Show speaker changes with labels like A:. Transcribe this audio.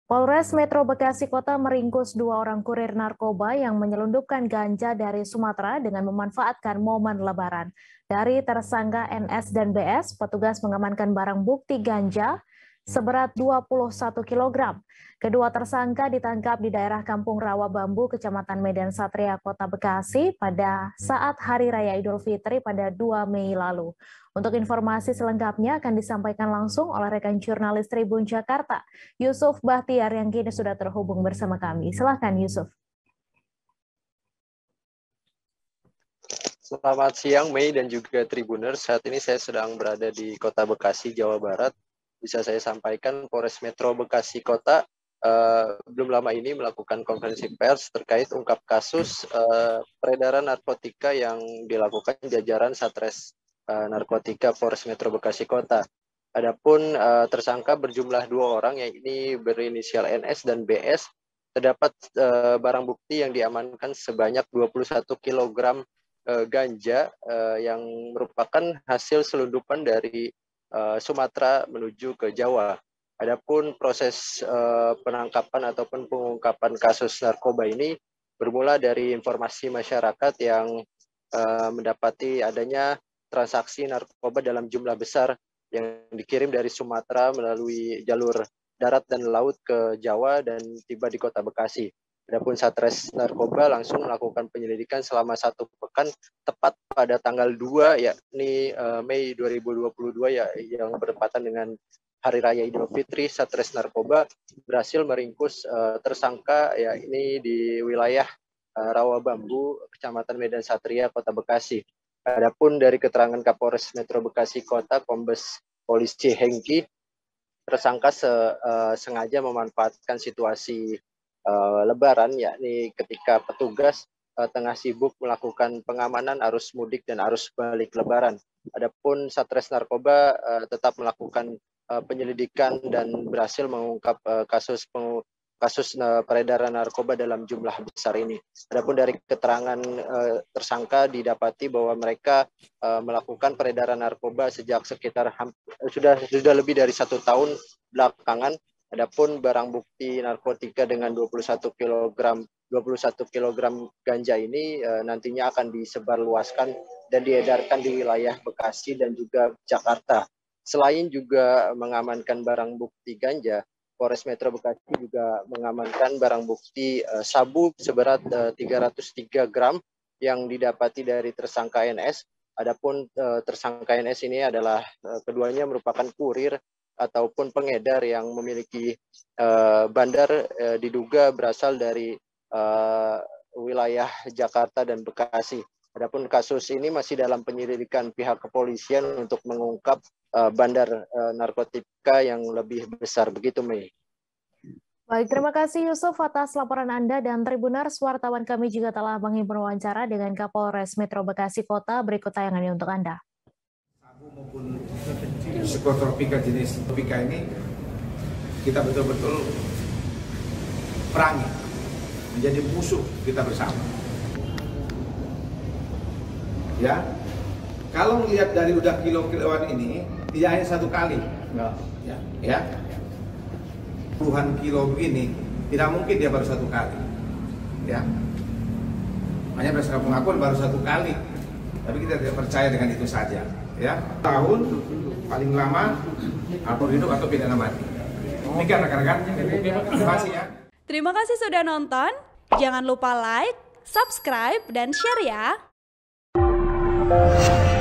A: Polres Metro Bekasi Kota meringkus 2 orang kurir narkoba yang menyelundupkan ganja dari Sumatera dengan memanfaatkan momen Lebaran. Dari tersangka NS dan BS, petugas mengamankan barang bukti ganja seberat 21 kg. Kedua tersangka ditangkap di daerah Kampung Rawa Bambu, Kecamatan Medan Satria, Kota Bekasi pada saat Hari Raya Idul Fitri pada 2 Mei lalu. Untuk informasi selengkapnya akan disampaikan langsung oleh rekan jurnalis Tribun Jakarta, Yusuf Bahtiar yang kini sudah terhubung bersama kami. Silakan Yusuf.
B: Selamat siang Mei dan juga Tribuners. Saat ini saya sedang berada di Kota Bekasi, Jawa Barat. Bisa saya sampaikan Polres Metro Bekasi Kota belum lama ini melakukan konferensi pers terkait ungkap kasus peredaran narkotika yang dilakukan jajaran Satres Narkotika Polres Metro Bekasi Kota. Adapun tersangka berjumlah 2 orang, yakni berinisial NS dan BS. Terdapat barang bukti yang diamankan sebanyak 21 kg ganja yang merupakan hasil selundupan dari Sumatera menuju ke Jawa. Adapun proses penangkapan ataupun pengungkapan kasus narkoba ini bermula dari informasi masyarakat yang mendapati adanya transaksi narkoba dalam jumlah besar yang dikirim dari Sumatera melalui jalur darat dan laut ke Jawa dan tiba di Kota Bekasi. Adapun Satres Narkoba langsung melakukan penyelidikan selama 1 pekan tepat pada tanggal 2 yakni Mei 2022 yang bertepatan dengan Hari Raya Idul Fitri. Satres Narkoba berhasil meringkus tersangka yakni di wilayah Rawa Bambu, Kecamatan Medan Satria, Kota Bekasi. Adapun dari keterangan Kapolres Metro Bekasi Kota, Kombes Polisi Hengki, tersangka sengaja memanfaatkan situasi Lebaran, yakni ketika petugas tengah sibuk melakukan pengamanan arus mudik dan arus balik Lebaran. Adapun Satres Narkoba tetap melakukan penyelidikan dan berhasil mengungkap kasus peredaran narkoba dalam jumlah besar ini. Adapun dari keterangan tersangka didapati bahwa mereka melakukan peredaran narkoba sejak sekitar sudah lebih dari 1 tahun belakangan. Adapun barang bukti narkotika dengan 21 kg ganja ini nantinya akan disebarluaskan dan diedarkan di wilayah Bekasi dan juga Jakarta. Selain juga mengamankan barang bukti ganja, Polres Metro Bekasi juga mengamankan barang bukti sabu seberat 303 gram yang didapati dari tersangka NS. Adapun tersangka NS ini adalah keduanya merupakan kurir ataupun pengedar yang memiliki bandar diduga berasal dari wilayah Jakarta dan Bekasi. Adapun kasus ini masih dalam penyelidikan pihak kepolisian untuk mengungkap bandar narkotika yang lebih besar. Begitu, Mei.
A: Baik, terima kasih Yusuf atas laporan Anda dan Tribuners. Wartawan kami juga telah menghimpun wawancara dengan Kapolres Metro Bekasi Kota. Berikut tayangannya untuk Anda.
C: Maupun psikotropika jenis tropika ini kita betul-betul perangi, menjadi musuh kita bersama. Ya, kalau melihat dari udah kilo-kiloan ini tidak hanya 1 kali, ya, puluhan kilo begini tidak mungkin dia baru 1 kali, ya. Hanya berdasarkan pengakuan baru 1 kali, tapi kita tidak percaya dengan itu saja. Ya, tahun paling lama atau hidup atau pidana mati. Demikian rekan-rekan. Terima kasih ya.
D: Terima kasih sudah nonton. Jangan lupa like, subscribe, dan share ya.